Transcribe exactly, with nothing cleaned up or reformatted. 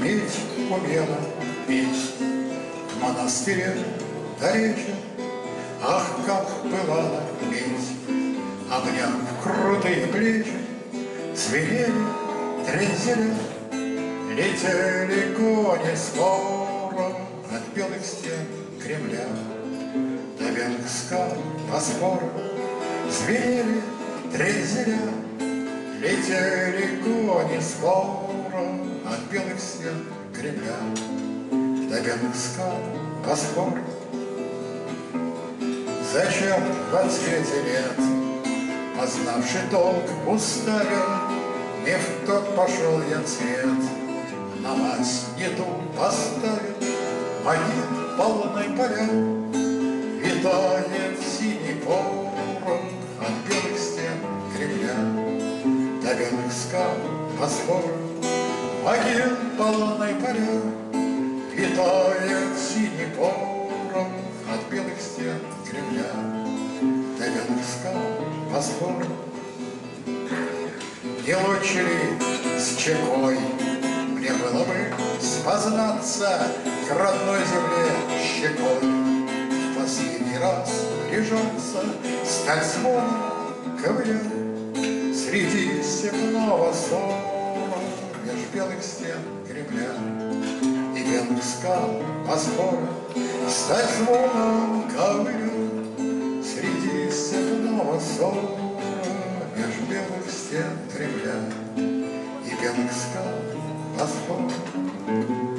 петь умела, петь. В монастыре далече, ах, как бывало петь. Обняв крутые плечи, звенели трезеля, летели кони скоро от белых стен Кремля. На белых скал Босфора звенели трезеля, летели кони скоро от белых стен Кремля. До белых скал Босфора. Зачем в отсвете лет, познавший толк, уставил, не в тот пошел я цвет, на мать не ту поставил, могил полной поля, витает синий порог от белых стен Кремля. До белых скал Босфора, могил полной поля, витает синий порог от белых стен Кремля. До белых скал Босфора. Не лучше ли с чекой мне было бы спознаться к родной земле щекой, в последний раз прижаться, стать звоном ковыря среди степного ссора меж белых стен Кремля и белых скал Босфора, стать звоном ковыря среди степного ссора меж белых стен Кремля и белых скал Босфора.